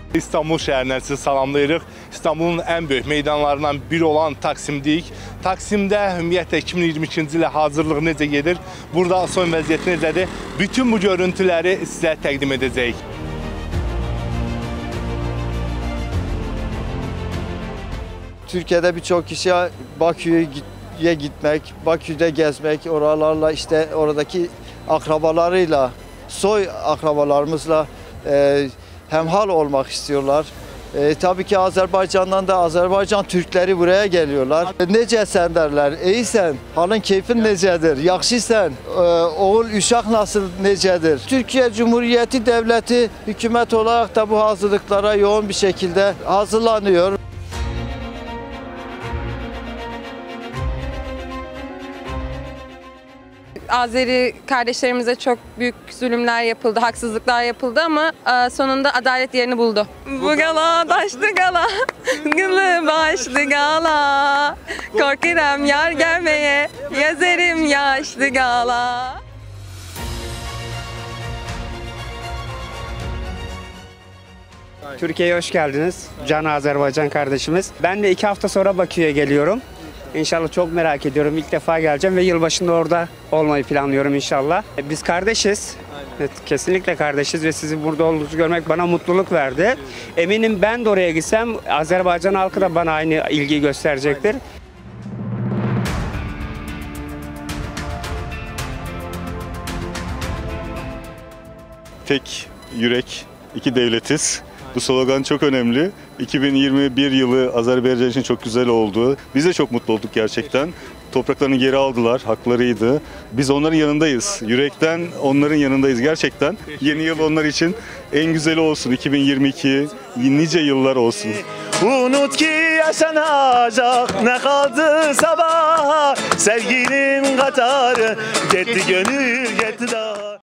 İstanbul şəhərindən sizi salamlayırıq. İstanbulun ən böyük meydanlarından biri olan Taksimdəyik. Taksimdə ümumiyyətlə 2022-ci ilə hazırlıq necə gedir? Burada son vəziyyət necədir? Bütün bu görüntüləri sizə təqdim edəcəyik. Türkiye'de birçok kişi Bakü'ye gitmek, Bakü'de gezmek, oralarla işte oradaki akrabalarıyla, soy akrabalarımızla hemhal olmak istiyorlar. Tabii ki Azerbaycan'dan da Azerbaycan Türkleri buraya geliyorlar. Necəsən derler, iyisen, halın keyfin necedir, yaxşısan, oğul uşaq nasıl necedir? Türkiye Cumhuriyeti Devleti hükümet olarak da bu hazırlıklara yoğun bir şekilde hazırlanıyor. Azeri kardeşlerimize çok büyük zulümler yapıldı, haksızlıklar yapıldı ama sonunda adalet yerini buldu. Bu gala taşlı gala, gılı başlı gala, korkuram yar gelmeye, gezerim yaşlı gala. Türkiye'ye hoş geldiniz. Can Azerbaycan kardeşimiz. Ben de 2 hafta sonra Bakü'ye geliyorum. İnşallah çok merak ediyorum. İlk defa geleceğim ve yılbaşında orada olmayı planlıyorum inşallah. Biz kardeşiz. Evet, kesinlikle kardeşiz ve sizin burada olduğunuzu görmek bana mutluluk verdi. Eminim ben de oraya gitsem Azerbaycan halkı da bana aynı ilgiyi gösterecektir. Tek yürek, iki devletiz. Bu slogan çok önemli. 2021 yılı Azerbaycan için çok güzel oldu. Biz de çok mutlu olduk gerçekten. Topraklarını geri aldılar, haklarıydı. Biz onların yanındayız. Yürekten onların yanındayız gerçekten. Yeni yıl onlar için en güzeli olsun. 2022 nice yıllar olsun. Unut ki yaşanacak ne kaldı sabah. Sevginin katarı gitti gönül gitti daha.